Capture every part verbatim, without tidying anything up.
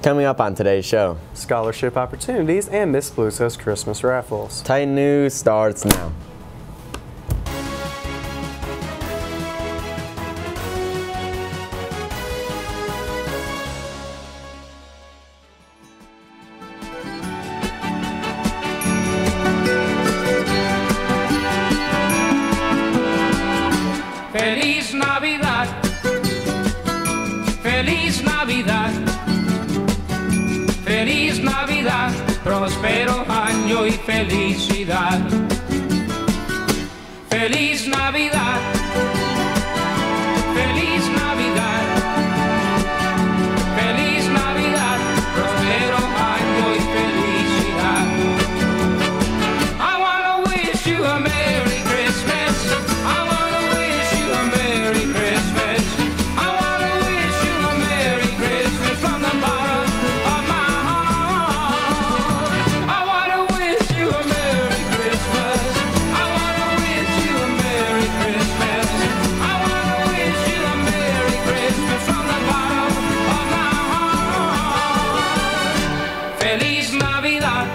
Coming up on today's show, scholarship opportunities and Miss Blueso's Christmas raffles. Titan News starts now. Feliz Navidad, Feliz Navidad, Feliz Navidad, próspero año y felicidad. Feliz Navidad, Feliz Navidad, Feliz Navidad, próspero año y felicidad. I wanna wish you a Merry Christmas. I wanna wish you a Merry Christmas. I wanna wish you a Merry Christmas from the bottom of my heart. I wanna wish you a Merry Christmas. I wanna wish you a Merry Christmas. I wanna wish you a Merry Christmas from the bottom of my heart. Feliz Navidad.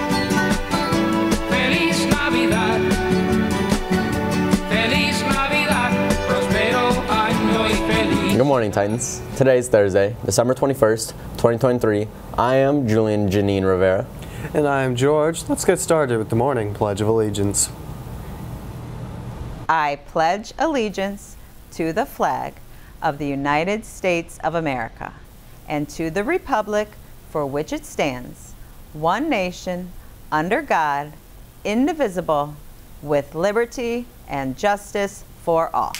Feliz Navidad. Feliz Navidad. Prospero año y feliz. Good morning, Titans. Today is Thursday, December twenty-first, twenty twenty-three. I am Julian Janine Rivera. And I am George. Let's get started with the morning Pledge of Allegiance. I pledge allegiance to the flag of the United States of America and to the republic for which it stands, one nation, under God, indivisible, with liberty and justice for all.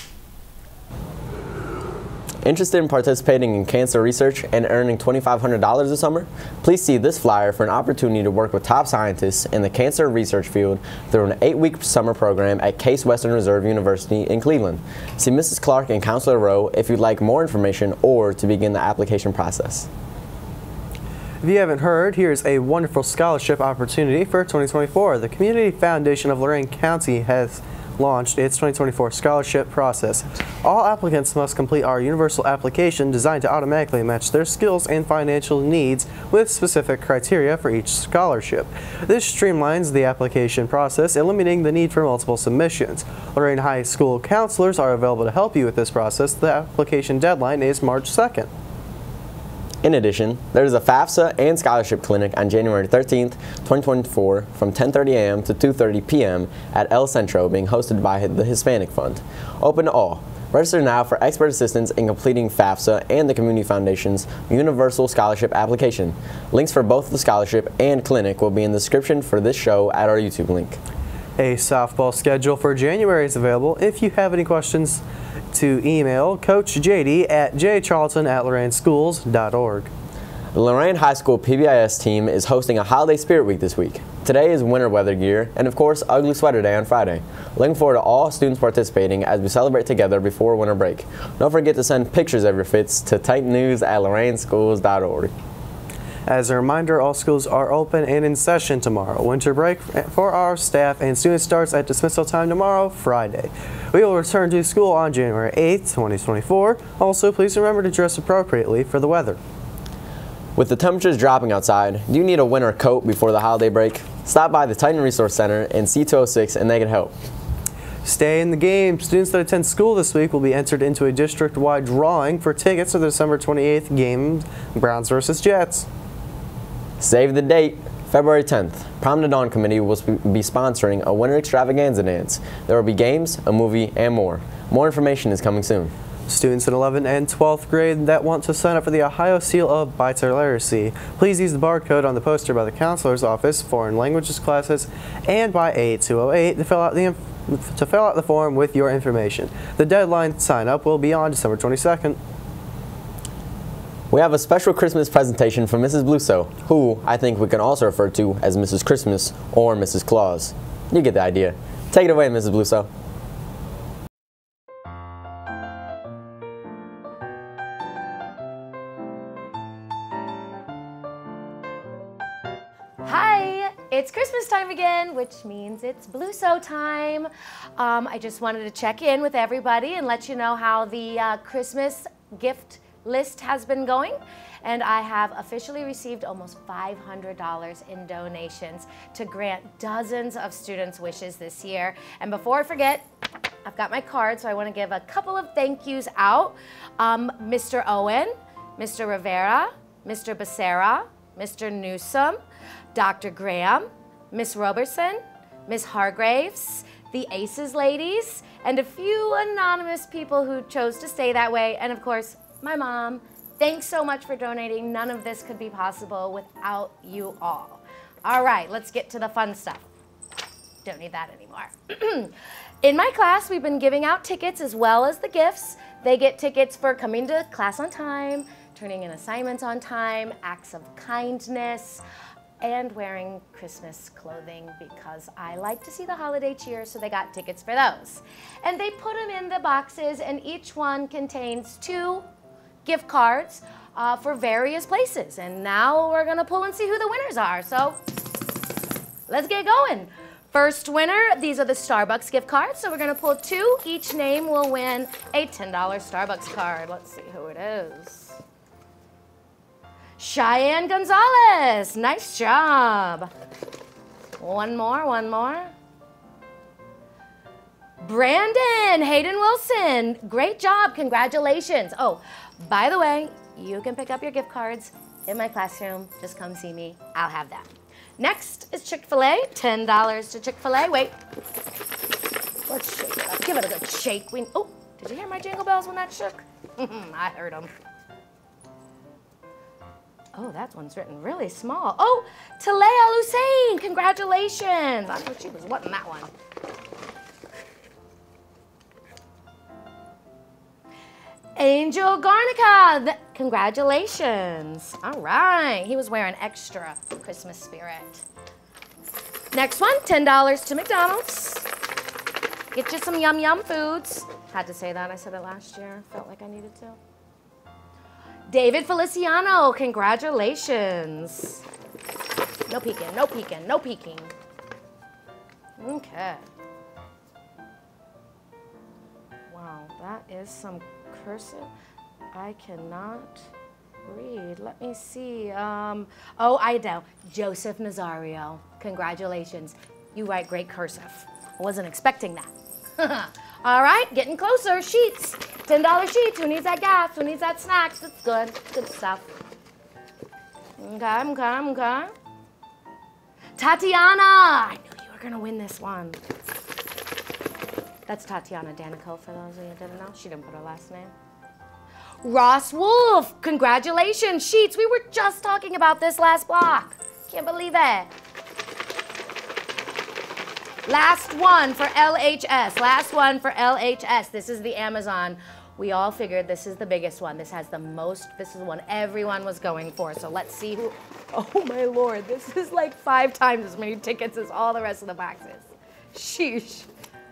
Interested in participating in cancer research and earning twenty-five hundred dollars this summer? Please see this flyer for an opportunity to work with top scientists in the cancer research field through an eight-week summer program at Case Western Reserve University in Cleveland. See Missus Clark and Counselor Rowe if you'd like more information or to begin the application process. If you haven't heard, here's a wonderful scholarship opportunity for twenty twenty-four. The Community Foundation of Lorain County has launched its twenty twenty-four scholarship process. All applicants must complete our universal application designed to automatically match their skills and financial needs with specific criteria for each scholarship. This streamlines the application process, eliminating the need for multiple submissions. Lorain High School counselors are available to help you with this process. The application deadline is March second. In addition, there is a FAFSA and Scholarship Clinic on January thirteenth, twenty twenty-four from ten thirty a m to two thirty p m at El Centro, being hosted by the Hispanic Fund. Open to all. Register now for expert assistance in completing FAFSA and the Community Foundation's Universal Scholarship application. Links for both the scholarship and clinic will be in the description for this show at our YouTube link. A softball schedule for January is available. If you have any questions, to email Coach J D at j charlton at lorain schools dot org. The Lorain High School P B I S team is hosting a holiday spirit week this week. Today is winter weather gear and of course ugly sweater day on Friday. Looking forward to all students participating as we celebrate together before winter break. Don't forget to send pictures of your fits to titan news at lorain schools dot org. As a reminder, all schools are open and in session tomorrow. Winter break for our staff and students starts at dismissal time tomorrow, Friday. We will return to school on January eighth, twenty twenty-four. Also, please remember to dress appropriately for the weather. With the temperatures dropping outside, do you need a winter coat before the holiday break? Stop by the Titan Resource Center in C two oh six and they can help. Stay in the game. Students that attend school this week will be entered into a district-wide drawing for tickets to the December twenty-eighth game, Browns versus Jets. Save the date, February tenth. Prom to Dawn Committee will be sponsoring a winter extravaganza dance. There will be games, a movie, and more. More information is coming soon. Students in eleventh and twelfth grade that want to sign up for the Ohio Seal of Biliteracy, please use the barcode on the poster by the counselor's office, foreign languages classes, and by eight two oh eight to fill out the to fill out the form with your information. The deadline to sign up will be on December twenty-second. We have a special Christmas presentation from Missus Blueso, who I think we can also refer to as Missus Christmas or Missus Claus. You get the idea. Take it away, Missus Blueso. Hi, it's Christmas time again, which means it's Blueso time. Um, I just wanted to check in with everybody and let you know how the uh, Christmas gift list has been going, and I have officially received almost five hundred dollars in donations to grant dozens of students' wishes this year. And before I forget, I've got my card, so I want to give a couple of thank yous out. Um, Mister Owen, Mister Rivera, Mister Becerra, Mister Newsom, Doctor Graham, Miss Robertson, Miss Hargraves, the ACES ladies, and a few anonymous people who chose to stay that way, and of course, my mom. Thanks so much for donating. None of this could be possible without you all. All right, let's get to the fun stuff. Don't need that anymore. In my class, we've been giving out tickets as well as the gifts. They get tickets for coming to class on time, turning in assignments on time, acts of kindness, and wearing Christmas clothing because I like to see the holiday cheer, so they got tickets for those. And they put them in the boxes, and each one contains two gift cards uh, for various places. And now we're gonna pull and see who the winners are. So let's get going. First winner, these are the Starbucks gift cards. So we're gonna pull two. Each name will win a ten dollar Starbucks card. Let's see who it is. Cheyenne Gonzalez, nice job. One more, one more. Brandon Hayden Wilson, great job, congratulations. Oh, by the way, you can pick up your gift cards in my classroom. Just come see me, I'll have them. Next is Chick-fil-A, ten dollars to Chick-fil-A. Wait, let's shake it up, give it a good shake. We, oh, did you hear my jingle bells when that shook? I heard them. Oh, that one's written really small. Oh, Talea Hussein, congratulations. I thought she was wanting that one. Angel Garnica, th congratulations. All right, he was wearing extra Christmas spirit. Next one, ten dollars to McDonald's. Get you some yum yum foods. Had to say that, I said it last year. Felt like I needed to. David Feliciano, congratulations. No peeking, no peeking, no peeking. Okay. Wow, that is some cursive. I cannot read. Let me see. Um, oh, I know. Joseph Nazario, congratulations. You write great cursive. I wasn't expecting that. All right, getting closer. Sheets. ten dollar sheets. Who needs that gas? Who needs that snacks? That's good. Good stuff. Okay, okay, okay. Tatiana. I knew you were going to win this one. That's Tatiana Danico, for those of you who didn't know. She didn't put her last name. Ross Wolf. Congratulations. Sheets. We were just talking about this last block. Can't believe it. Last one for L H S. Last one for L H S. This is the Amazon. We all figured this is the biggest one. This has the most, this is the one everyone was going for. So let's see who, oh my Lord, this is like five times as many tickets as all the rest of the boxes. Sheesh.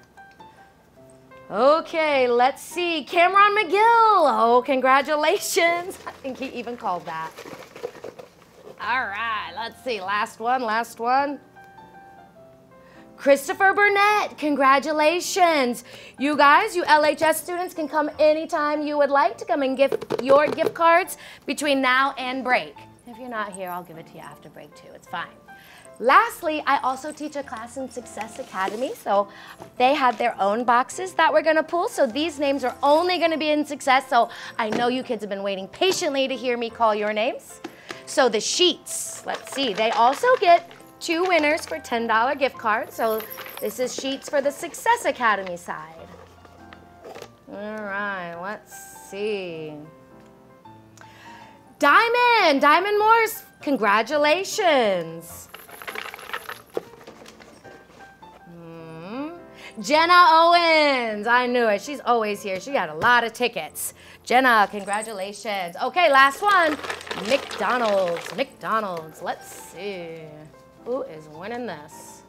Okay, let's see. Cameron McGill. Oh, congratulations. I think he even called that. All right, let's see. Last one, last one. Christopher Burnett, congratulations. You guys, you L H S students can come anytime you would like to come and gift your gift cards between now and break. If you're not here, I'll give it to you after break too, it's fine. Lastly, I also teach a class in Success Academy, so they had their own boxes that we're gonna pull, so these names are only gonna be in Success, so I know you kids have been waiting patiently to hear me call your names. So the sheets, let's see, they also get two winners for ten dollar gift cards. So this is sheets for the Success Academy side. All right, let's see. Diamond, Diamond Morse, congratulations. Hmm. Jenna Owens, I knew it, she's always here. She got a lot of tickets. Jenna, congratulations. Okay, last one, McDonald's, McDonald's, let's see. Who is winning this?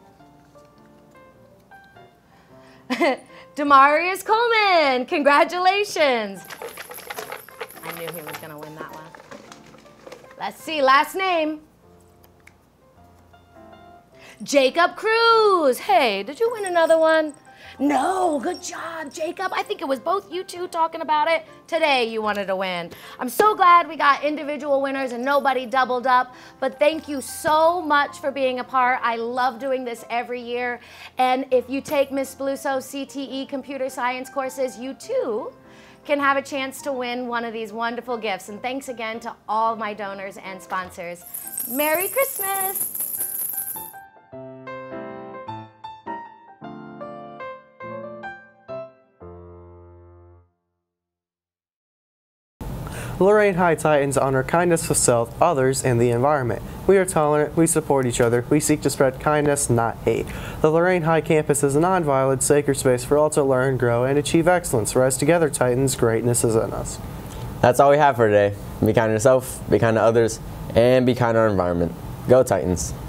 Demarius Coleman, congratulations. I knew he was gonna win that one. Let's see, last name. Jacob Cruz. Hey, did you win another one? No, good job, Jacob. I think it was both you two talking about it. Today you wanted to win. I'm so glad we got individual winners and nobody doubled up, but thank you so much for being a part. I love doing this every year. And if you take Miss Bluso's C T E computer science courses, you too can have a chance to win one of these wonderful gifts. And thanks again to all my donors and sponsors. Merry Christmas! Lorain High Titans honor kindness of self, others, and the environment. We are tolerant, we support each other, we seek to spread kindness, not hate. The Lorain High campus is a non-violent, sacred space for all to learn, grow, and achieve excellence. Rise together, Titans, greatness is in us. That's all we have for today. Be kind to yourself, be kind to others, and be kind to our environment. Go Titans.